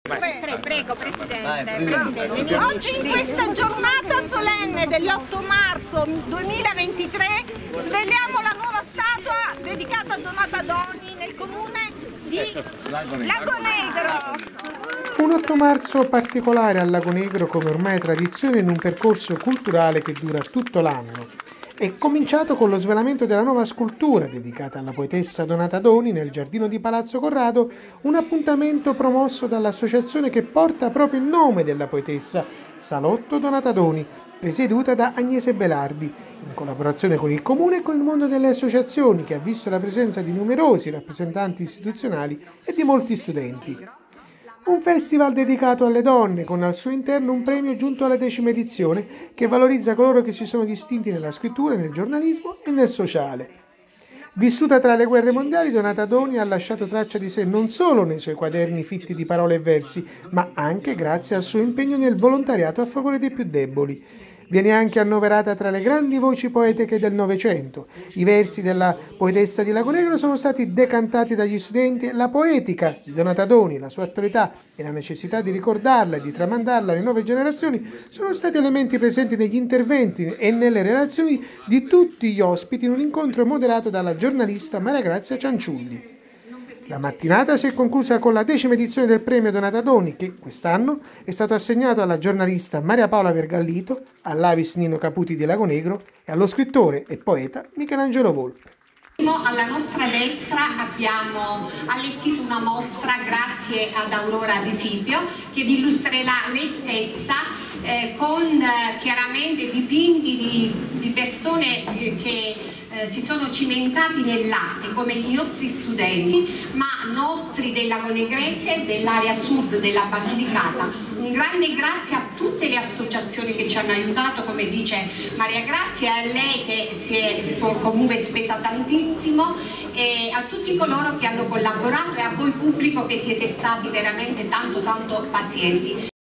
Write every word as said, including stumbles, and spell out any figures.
Prego, prego Presidente. Presidente. Oggi in questa giornata solenne dell'otto marzo duemilaventitré sveliamo la nuova statua dedicata a Donata Doni nel comune di Lago Negro. Un otto marzo particolare al Lago Negro, come ormai è tradizione in un percorso culturale che dura tutto l'anno. È cominciato con lo svelamento della nuova scultura dedicata alla poetessa Donata Doni nel giardino di Palazzo Corrado, un appuntamento promosso dall'associazione che porta proprio il nome della poetessa, Salotto Donata Doni, presieduta da Agnese Belardi, in collaborazione con il Comune e con il mondo delle associazioni, che ha visto la presenza di numerosi rappresentanti istituzionali e di molti studenti. Un festival dedicato alle donne, con al suo interno un premio giunto alla decima edizione che valorizza coloro che si sono distinti nella scrittura, nel giornalismo e nel sociale. Vissuta tra le guerre mondiali, Donata Doni ha lasciato traccia di sé non solo nei suoi quaderni fitti di parole e versi, ma anche grazie al suo impegno nel volontariato a favore dei più deboli. Viene anche annoverata tra le grandi voci poetiche del Novecento. I versi della poetessa di Lago Negro sono stati decantati dagli studenti e la poetica di Donata Doni, la sua attualità e la necessità di ricordarla e di tramandarla alle nuove generazioni sono stati elementi presenti negli interventi e nelle relazioni di tutti gli ospiti in un incontro moderato dalla giornalista Maria Grazia Cianciulli. La mattinata si è conclusa con la decima edizione del premio Donata Doni, che quest'anno è stato assegnato alla giornalista Maria Paola Vergallito, all'Avis Nino Caputi di Lago Negro e allo scrittore e poeta Michelangelo Volpe. Alla nostra destra abbiamo allestito una mostra grazie ad Aurora Disipio che vi illustrerà lei stessa eh, con eh, chiaramente dipinti di, di persone eh, che eh, si sono cimentati nell'arte come i nostri studenti, ma nostri del Lago Negrese, dell'area sud della Basilicata. Un grande grazie a tutte le associazioni che ci hanno aiutato, come dice Maria Grazia, a lei che si è comunque spesa tantissimo, e a tutti coloro che hanno collaborato e a voi pubblico che siete stati veramente tanto tanto pazienti.